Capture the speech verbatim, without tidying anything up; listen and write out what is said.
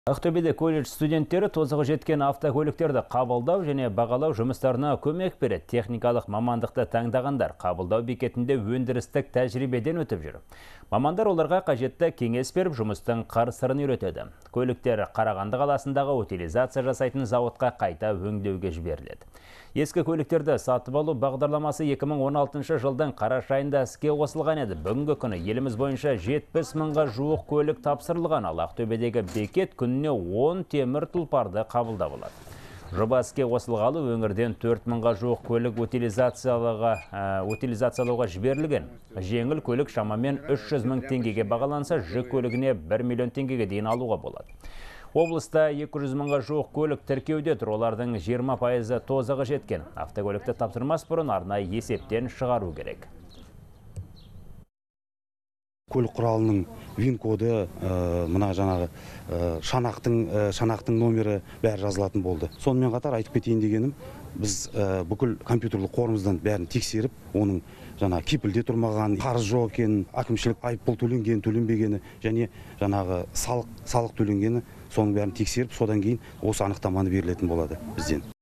Ақтөбеде колледж студенттері тозығы жеткен автокөліктерді қабылдау және бағалау жұмыстарына көмек береді. Техникалық мамандықты таңдағандар қабылдау бекетінде өндірістік тәжірибеден өтіп жүр. Мамандар оларға қажетті кеңес беріп, жұмыстың қыр-сырын үйретеді. Көліктер Қарағанды қаласындағы утилизация жасайтын зауытқа қайта өңдеуге жіберіледі. Ескі көліктерді сатып алу бағдарламасы екі мың он алтыншы жылдың қараша айында іске қосылған еді. Бүгінгі күні еліміз бойынша жетпіс мыңға жуық көлік тапсырылған, ал Ақтөбедегі бекет күніне он темір тұлпарды қабылдап алады. Жоба іске қосылғалы өңірден төрт мыңға жуық көлік утилизациялауға, утилизациялауға жіберілген. Жеңіл көлік шамамен үш жүз мың теңгеге бағаланса, жүк көлігіне бір миллион теңгеге дейін алуға болады. Облыста екі жүз мыңға жуық көлік тіркеуде тұр, олардың жиырма пайызы тозығы жеткен. Автокөлікті тапсырмас бұрын арнайы есептен шығару керек. Көлік құралының вин коды, мына жаңағы шанақтың, шанақтың номері бәрі жазылатын болды. Сонымен қатар айтып кетейін дегенім, біз бүкіл компьютерлік қорымыздан бәрін тексеріп, оның жаңа кепілде тұрмаған, қарыз жоқ екенін, әкімшілік айыппұл төленген, төленбегені және жаңағы салық, салық төленгені, соның бәрін тексеріп, содан кейін осы анықтаманы берілетін болады бізден.